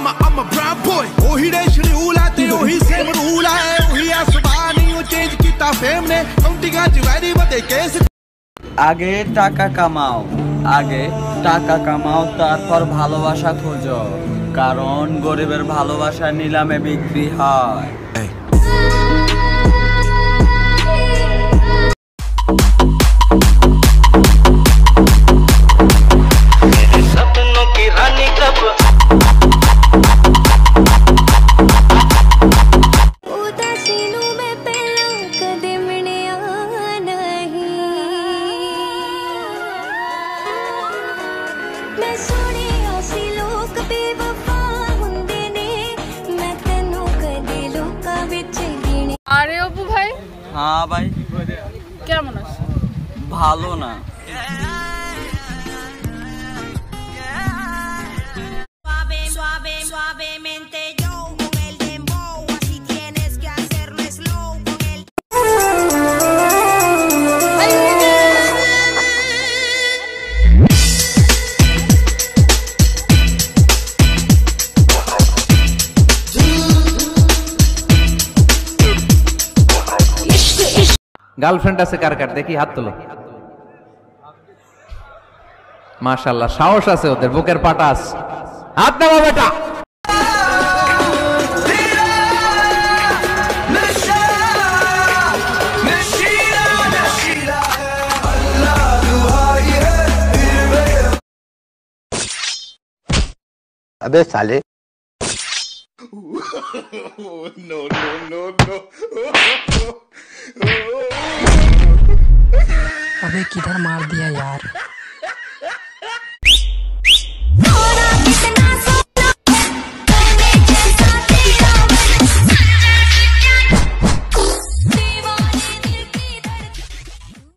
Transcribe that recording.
I'm a brown boy. ओही देश rule आते ओही सेम रूल आए ओही आसमान ही चेंज किता फेम ने काउंटिंगा जुगारी बते केस आगे टाका कामाओ तारपर भालोबासा खोजो कारण गरीबेर भालोबासा निलामे बिक्री हय। अरे अबू भाई हाँ भाई केमन आछो? भालो ना গার্লফ্রেন্ড আছে কার কার দেখি হাত তোলো। মাশাআল্লাহ সাহস আছে ওদের বুকের পাটা আছে হাত নাও বেটা। अबे साले no no अबे किधर मार दिया यार।